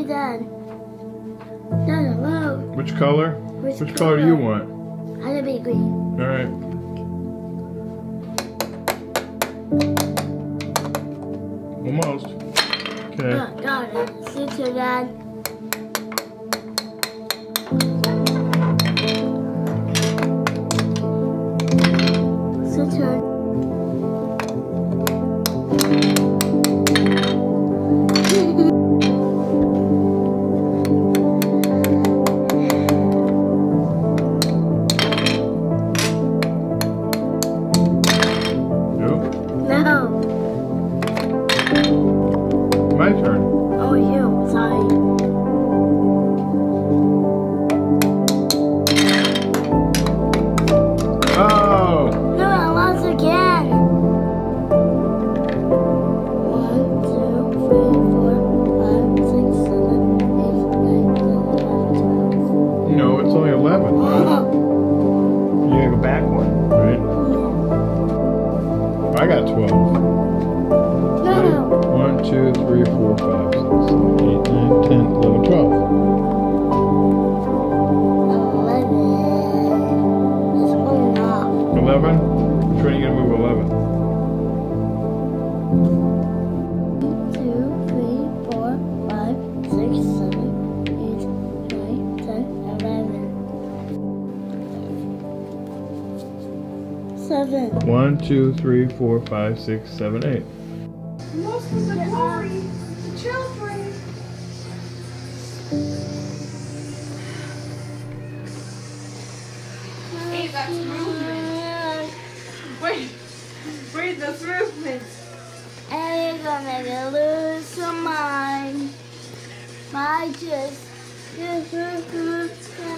Dad. Dad, hello. Which color? Which color do you want? I want to be green. All right. Almost. Okay. Oh, got it. See you, Dad. See you. No. My turn. Oh, you. Sorry. Oh! No, I lost again. 1, 2, 3, 4, 5, 6, 7, 8, 9, 10, 11, 12. No, it's only 11. You gotta go back one, right? I got 12. No. 1, 2, 3, 4, 5, 6, 7, 8, 9, 10, 11, 12. 11. It's going off. 11? Which one are you gonna move 11? 2, 3, 4, 5, 6, 7, 8, 9, 10, 11. 7. 1, 2, 3, 4, 5, 6, 7, 8. Most of the glory, the children. Hey, that's movement. Wait, that's movement. And you're gonna lose your mind. I just